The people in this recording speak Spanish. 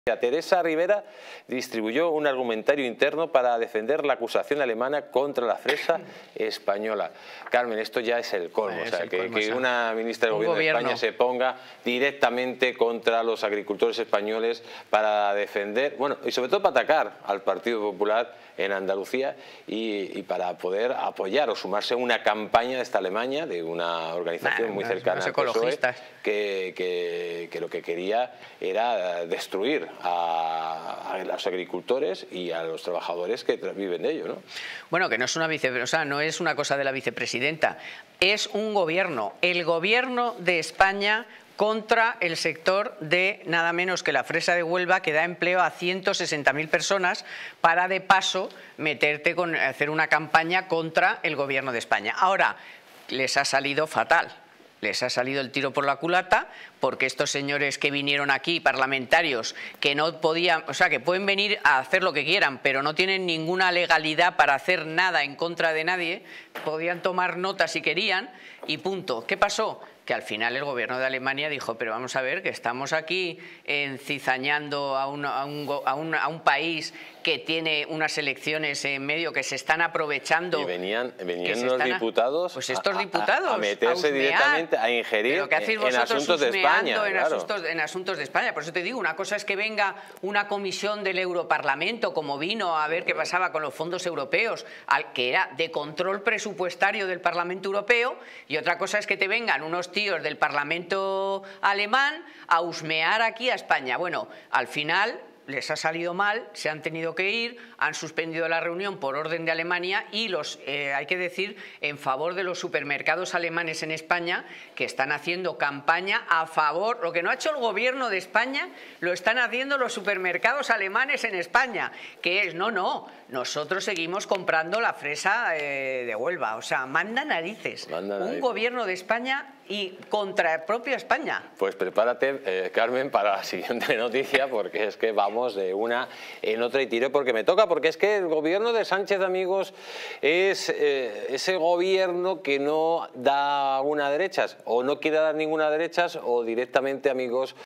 Teresa Rivera distribuyó un argumentario interno para defender la acusación alemana contra la fresa española. Carmen, esto ya es el colmo, que una ministra del gobierno de España se ponga directamente contra los agricultores españoles para defender, bueno, y sobre todo para atacar al Partido Popular en Andalucía y para poder apoyar o sumarse a una campaña de esta Alemania, de una organización muy cercana al PSOE, que lo que quería era destruir a los agricultores y a los trabajadores que viven de ello, ¿no? Bueno, que no es no es una cosa de la vicepresidenta, es un gobierno, el gobierno de España contra el sector de nada menos que la fresa de Huelva, que da empleo a 160.000 personas, para de paso meterte con hacer una campaña contra el gobierno de España. Ahora, les ha salido fatal. Les ha salido el tiro por la culata, porque estos señores que vinieron aquí, parlamentarios, que no podían, que pueden venir a hacer lo que quieran, pero no tienen ninguna legalidad para hacer nada en contra de nadie, podían tomar nota si querían y punto. ¿Qué pasó? Que al final el gobierno de Alemania dijo, pero vamos a ver, que estamos aquí encizañando a un país que tiene unas elecciones en medio, que se están aprovechando. Y venían los diputados, pues estos diputados a meterse directamente, a ingerir en asuntos de España. En asuntos de España. Por eso te digo, una cosa es que venga una comisión del Europarlamento, como vino a ver qué pasaba con los fondos europeos, que era de control presupuestario del Parlamento Europeo, y otra cosa es que te vengan unos tíos del Parlamento alemán a husmear aquí a España. Bueno, al final les ha salido mal, se han tenido que ir, han suspendido la reunión por orden de Alemania y hay que decir, en favor de los supermercados alemanes en España, que están haciendo campaña a favor. Lo que no ha hecho el gobierno de España, lo están haciendo los supermercados alemanes en España, que es, no, nosotros seguimos comprando la fresa de Huelva. O sea, manda narices. Un gobierno de España y contra el propio España. Pues prepárate, Carmen, para la siguiente noticia, porque es que vamos de una en otra y tiro porque me toca, porque es que el gobierno de Sánchez, amigos, es ese gobierno que no da una derechas, o no quiere dar ninguna derechas, o directamente, amigos,